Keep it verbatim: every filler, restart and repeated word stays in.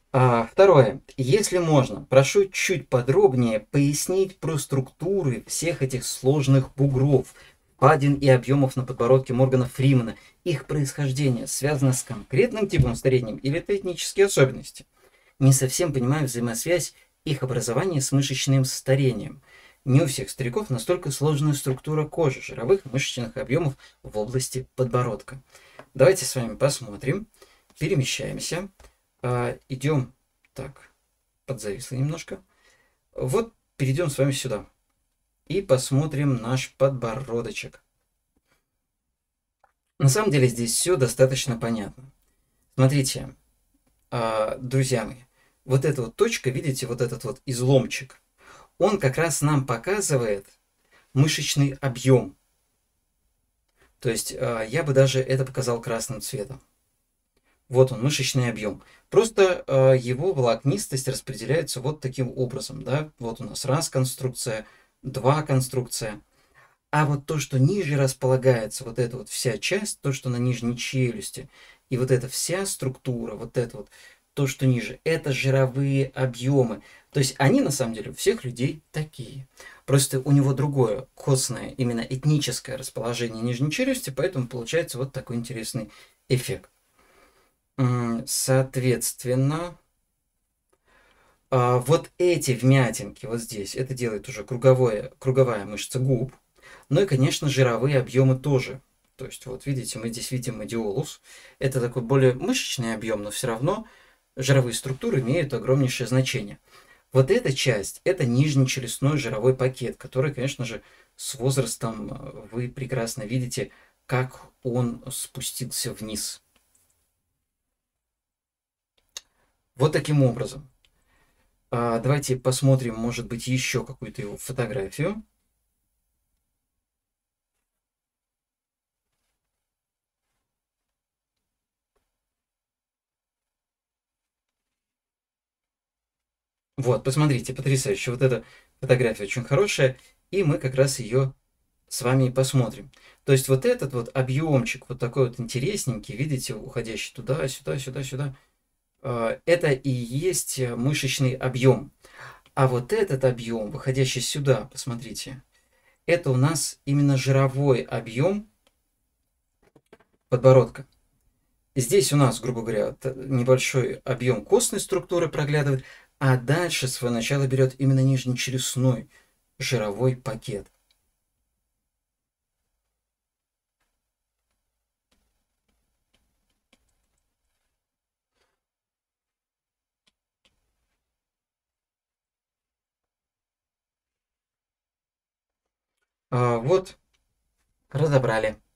А, второе. Если можно, прошу чуть подробнее пояснить про структуры всех этих сложных бугров, впадин и объемов на подбородке Моргана Фримена. Их происхождение связано с конкретным типом старения или это этнические особенности? Не совсем понимаю взаимосвязь их образования с мышечным старением. Не у всех стариков настолько сложная структура кожи, жировых мышечных объемов в области подбородка. Давайте с вами посмотрим. Перемещаемся. А, идем. Так, подзависло немножко. Вот перейдем с вами сюда. И посмотрим наш подбородочек. На самом деле здесь все достаточно понятно. Смотрите, а, друзья мои, вот эта вот точка, видите, вот этот вот изломчик, он как раз нам показывает мышечный объем. То есть а, я бы даже это показал красным цветом. Вот он, мышечный объем. Просто э, его волокнистость распределяется вот таким образом. Да? Вот у нас раз конструкция, два конструкция. А вот то, что ниже располагается, вот эта вот вся часть, то, что на нижней челюсти, и вот эта вся структура, вот это вот, то, что ниже, это жировые объемы. То есть они на самом деле у всех людей такие. Просто у него другое костное, именно этническое расположение нижней челюсти, поэтому получается вот такой интересный эффект. Соответственно, а, вот эти вмятинки вот здесь, это делает уже круговое, круговая мышца губ. Ну и, конечно, жировые объемы тоже. То есть, вот видите, мы здесь видим медиолус. Это такой более мышечный объем, но все равно жировые структуры имеют огромнейшее значение. Вот эта часть – это нижнечелюстной жировой пакет, который, конечно же, с возрастом э, вы прекрасно видите, как он спустился вниз. Вот таким образом. А, давайте посмотрим, может быть, еще какую-то его фотографию. Вот, посмотрите, потрясающе. Вот эта фотография очень хорошая, и мы как раз ее с вами и посмотрим. То есть вот этот вот объемчик, вот такой вот интересненький, видите, уходящий туда, сюда, сюда, сюда, а, это и есть мышечный объем. А вот этот объем, выходящий сюда, посмотрите, это у нас именно жировой объем подбородка. Здесь у нас, грубо говоря, небольшой объем костной структуры проглядывает, а дальше свое начало берет именно нижнечелюстной жировой пакет. А, вот, разобрали.